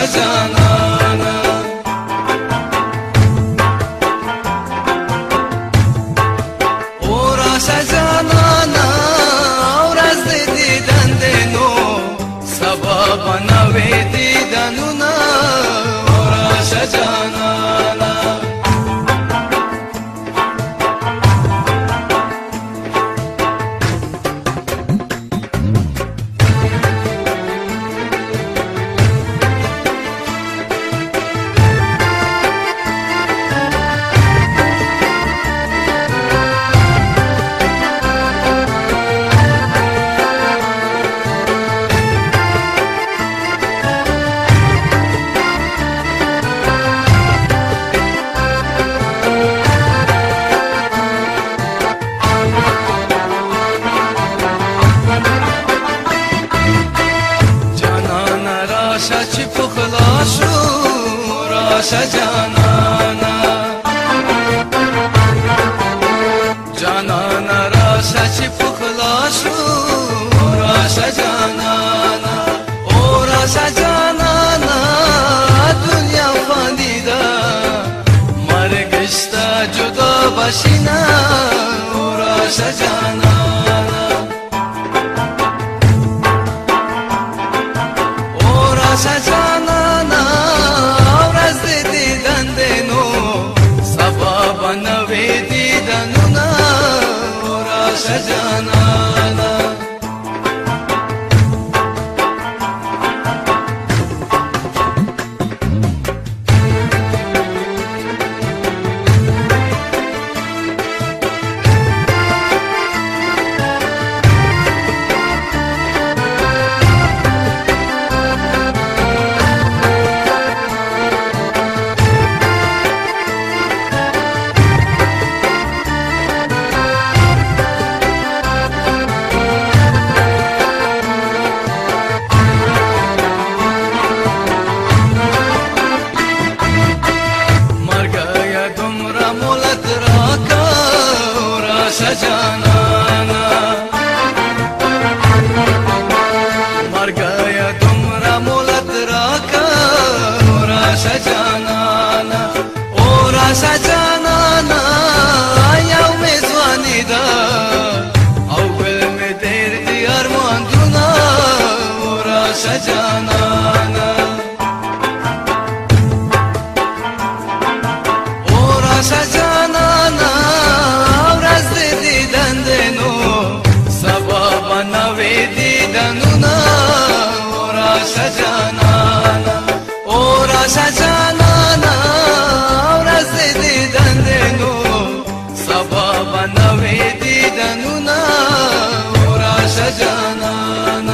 جانانا وراشا جانانا ورځ دې دیدن دې نو سبا به نوې دیدنونه وراشا جانانا راشا چې په خلاصو راشا جانانا جانانا راشا چې په خلاصو راشا جانانا او راشا جانانا دنیا فانی ده مرګ شته جدا بشینا او راشا جانانا راشا جانانا ورځ دې دیدن دې نو سبا به نوې دیدنونه راشا جانانا راشا جانانا مرګیا دومره مولت راکا راشا جانانا او راشا جانانا یو مې ځواني ده او بل مې ډېر دي ارمانونه راشا جانانا او راشا جانانا نوې دیدنونه راشا جانانا او راشا جانانا ورځ دې دیدن دې نو سبا به نوې دیدنونه راشا جانانا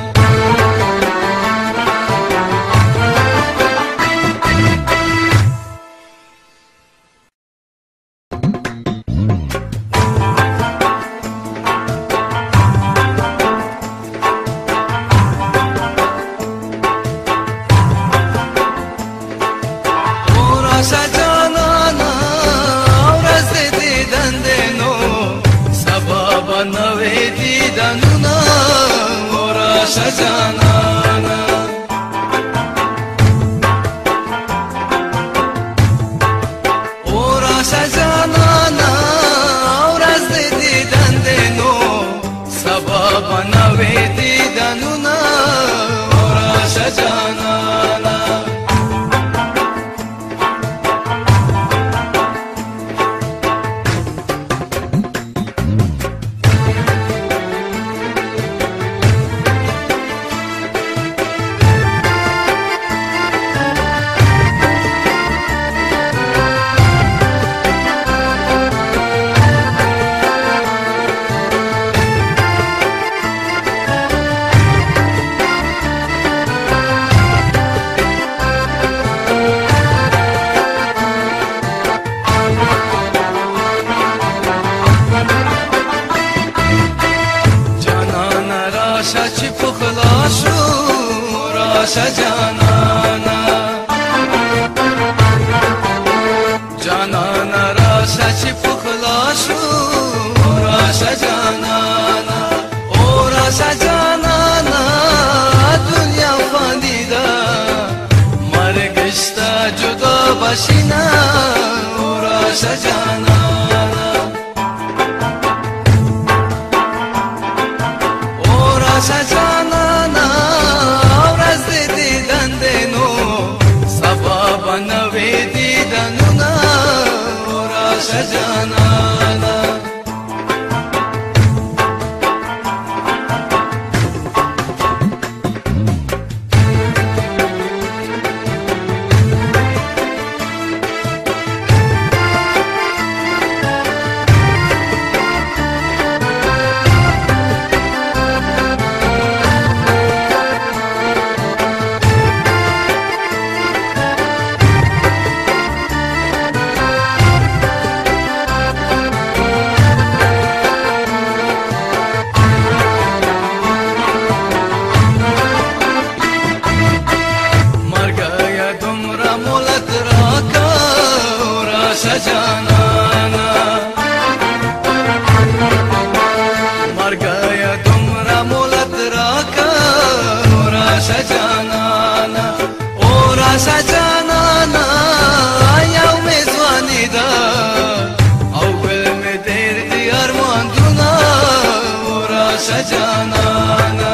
راشا جانانا ورځ دې دیدن دې نو سبا به نوې دیدنونه راشا جانانا او راشا جانانا ورځ دې دیدن دې نو سبا به نوې دیدنونه راشا جانانا راشا چې په خلاصو راشا جانانا جانانا راشا چې په خلاصو راشا جانانا او راشا جانانا دنیا فانی ده راشا جانانا او راشا جانانا ورځ دې دیدن دینو سبا بنوي دیدنونه او راشا جانانا جانانا مر گیا تمرا مولت راکا راشا جانانا او راشا جانانا یو میزوانی دا اول می دیر دی ارمان دونا او راشا جانانا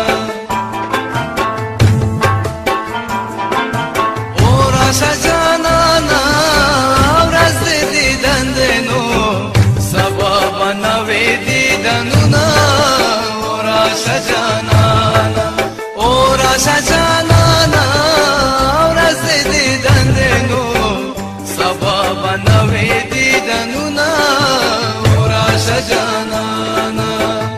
او راشا جانانا راشا جانانا ورځ دې دیدنونو سبا بنوي دیدنونه راشا جانانا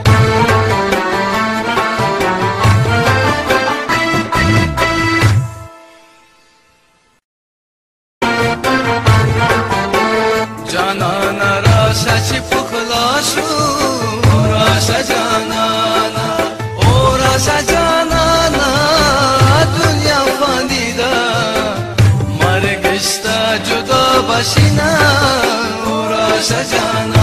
جانانا راشا چې پخلا شو راشا جانانا او راشا جانانا دنیا فانی دا مرگشتا جدا باشینا او راشا جانانا